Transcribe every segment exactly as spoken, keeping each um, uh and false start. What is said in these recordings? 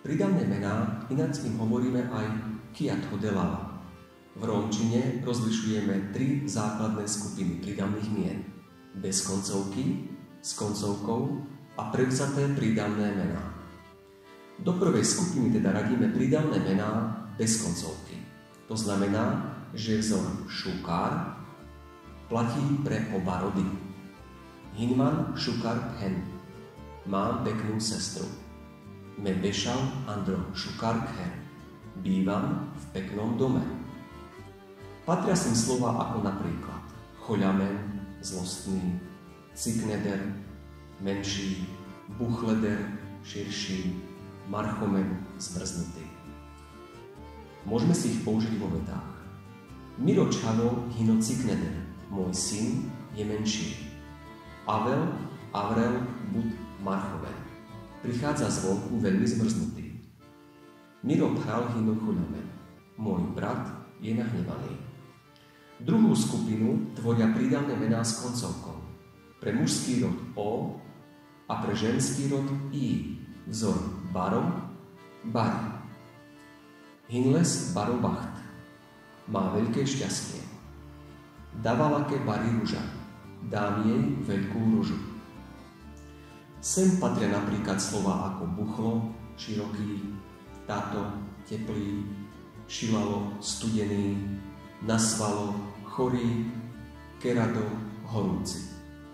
Pridavné mená, ináč im hovoríme aj kiat hodelava. V rómčine rozlišujeme tri základné skupiny pridavných mien. Bez koncovky, s koncovkou a prevzaté pridavné mená. Do prvej skupiny teda radíme pridavné mená bez koncovky. To znamená, že vzor šukár platí pre oba rody. Hinman šukár hen. Mám peknú sestru. Me bešal Andro šukár hen. Bývam v peknom dome. Patria sem slova ako napríklad choľamen, zlostný, cikneder, menší, buchleder, širší, marchomen, zmrznutý. Môžeme si ich použiť vo vetách. Miro čhano hino cikneder, môj syn je menší. Avel, Avrel, bud marchoven. Prichádza zvonku veľmi zmrznutý. Miro phal hino choľamen, môj brat je nahnevaný. Druhú skupinu tvoria pridavné mená s koncovkou. Pre mužský rod o a pre ženský rod i. Vzor baro, bari. Hinles baro bacht. Má veľké šťastie. Davalake bari ruža. Dám jej veľkú ružu. Sem patria napríklad slova ako buchlo, široký, táto, teplý, šilalo, studený, nasvalo, chorý, kerado, horúci.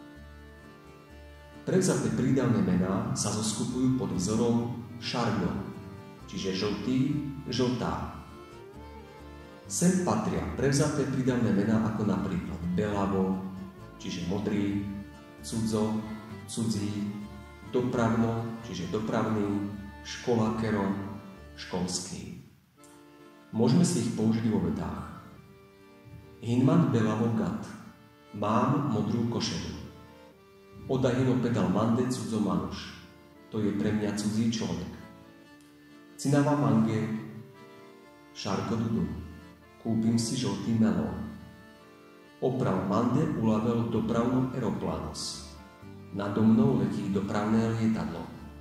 Prevzaté prídavné mená sa zoskupujú pod vzorom šarno, čiže žltý, žltá. Sem patria prevzaté prídavné mená ako napríklad belavo, čiže modrý, cudzo, cudzí, dopravno, čiže dopravný, školakero, školský. Môžeme si ich použiť vo vetách. Hinman belavo gat. Mám modrú košedu. Odahino pedal mande cudzo manuš. To je pre mňa cudzí človek. Cinava mange šarko dudu. Kúpim si žltý melón. Oprav mande ulavel dopravnom aeroplanos. Nado mnou letí dopravné lietadlo.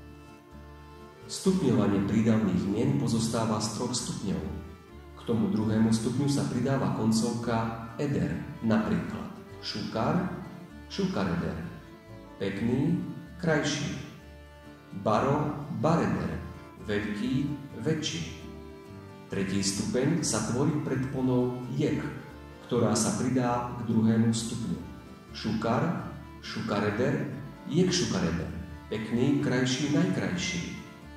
Stupňovanie prídavných mien pozostáva z troch stupňov. K tomu druhému stupňu sa pridáva koncovka eder, napríklad šukár, šukareder, pekný, krajší, baro, bareder, veľký, väčší. Tretí stupeň sa tvorí predponou jek, ktorá sa pridá k druhému stupňu. Šukár, šukareder, jek šukareder, pekný, krajší, najkrajší.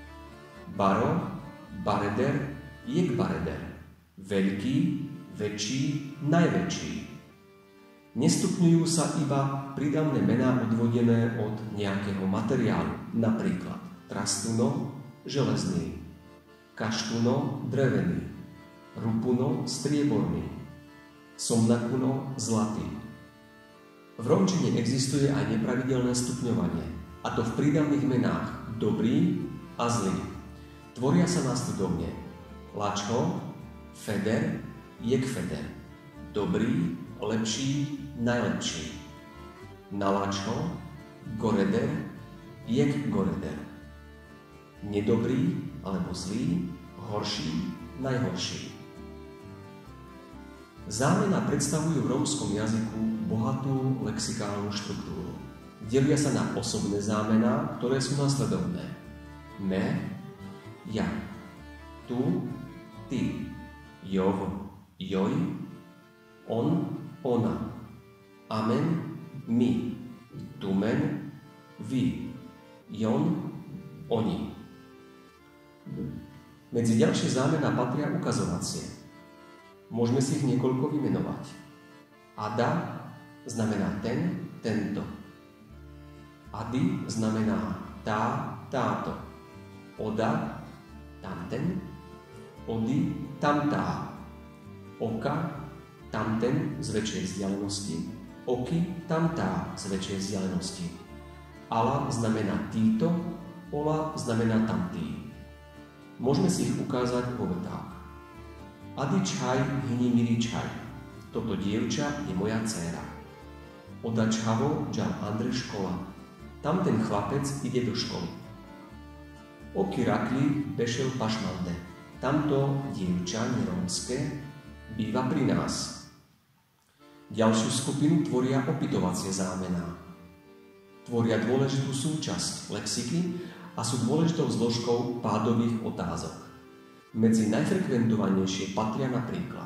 Baro, bareder, jek bareder, veľký, väčší, najväčší. Nestupňujú sa iba pridavné mená odvodené od nejakého materiálu, napríklad trastuno, železný, kaštuno, drevený, rupuno, strieborný, somnakuno, zlatý. V rómčine existuje aj nepravidelné stupňovanie, a to v prídavných menách dobrý a zlý. Tvoria sa následovne lačho, feder, jek feder, dobrý, lepší, najlepší. Nalačho, goreder, jek goreder. Nedobrý alebo zlý, horší, najhorší. Zámena predstavujú v rómskom jazyku bohatú lexikálnu štruktúru. Delia sa na osobné zámená, ktoré sú nasledovné. Me, ja, tu, ty, jov, joj, on, ona, amen, my, tumen, vy, jon, oni. Medzi ďalšie zámená patria ukazovacie. Môžeme si ich niekoľko vymenovať. Ada znamená ten, tento. Ady znamená tá, táto. Oda, tamten. Ody, tamtá. Oka, tamten z väčšej vzdialenosti. Oky, tamtá z väčšej vzdialenosti. Ala znamená títo, ola znamená tamtý. Môžeme si ich ukázať vo vetách. Ady čhaj, hini miri čhaj. Toto dievča je moja dcéra. Oda čhavo, džal Andre škola. Tam ten chlapec ide do školy. Oky rakli bešel pašmande. Tamto dievča nerómske býva pri nás. Ďalšiu skupinu tvoria opytovacie zámená. Tvoria dôležitú súčasť lexiky a sú dôležitou zložkou pádových otázok. Medzi najfrekventovanejšie patria napríklad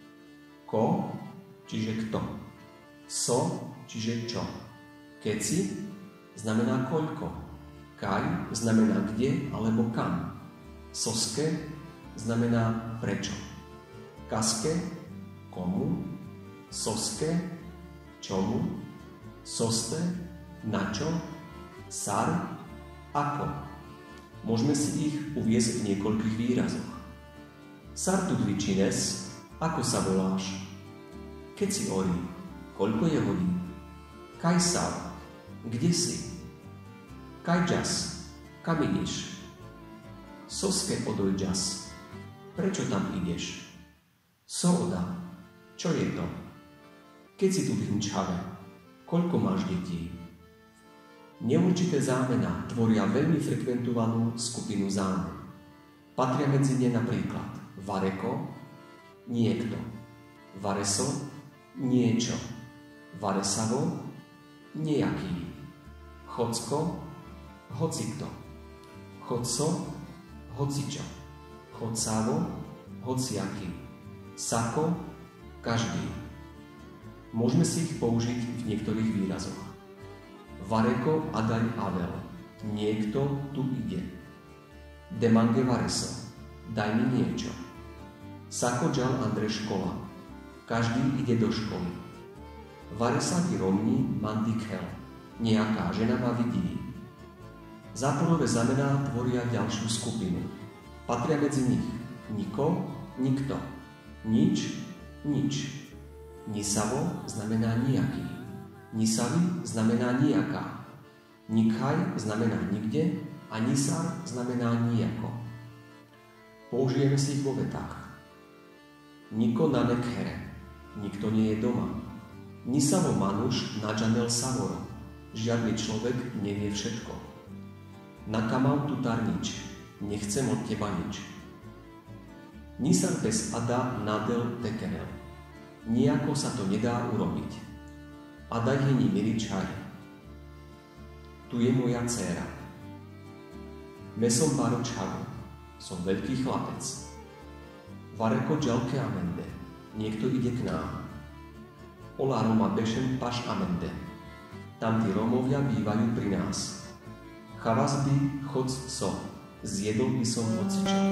ko, čiže kto, so, čiže čo, keci znamená koľko, kaj znamená kde alebo kam, soske znamená prečo, kaske komu, soske čomu, soste na čo, sar ako. Môžeme si ich uviesť v niekoľkých výrazoch. Sar tu dvičines, ako sa voláš? Keď si orí, koľko je hodín? Kaj sar, kde si? Kaj čas, kam ideš? Soske odoj čas, prečo tam ideš? So oda, čo je to? Keď si tu v Hinčave, koľko máš detí? Neurčité zámená tvoria veľmi frekventovanú skupinu zámen. Patria medzi ne napríklad vareko, niekto, vareso, niečo, varesavo, nejaký, chocko, hocikto, chodco, hocičo, chodsavo, hociaký, sako, každý. Môžeme si ich použiť v niektorých výrazoch. Vareko adaj avel, niekto tu ide. Demange vareso, daj mi niečo. Sako džal andre škola, každý ide do školy. Varesa ti romní mandik hel, nejaká žena ma vidí. Záporové zamená tvoria ďalšiu skupinu. Patria medzi nich niko, nikto, nič, nič. Nisavo znamená nejaký. Nisavi znamená nejaká. Nikhaj znamená nikde a nisar znamená nijako. Použijeme si ich vo vetách. Niko nanek here, nikto nie je doma. Nisavo manuš nadžanel savoro, žiadny človek nevie všetko. Nakamal tutar nič, nechcem od teba nič. Nisar bez ada nadel tekerel, nijako sa to nedá urobiť. A daj heni milý čaj. Tu je moja dcéra. Mesom baro čavu, som veľký chlapec. Vareko džalke amende, niekto ide k nám. Ola Roma bešem paš amende, tam tí Rómovia bývajú pri nás. Chavas by chod so, zjedol by som hocičo.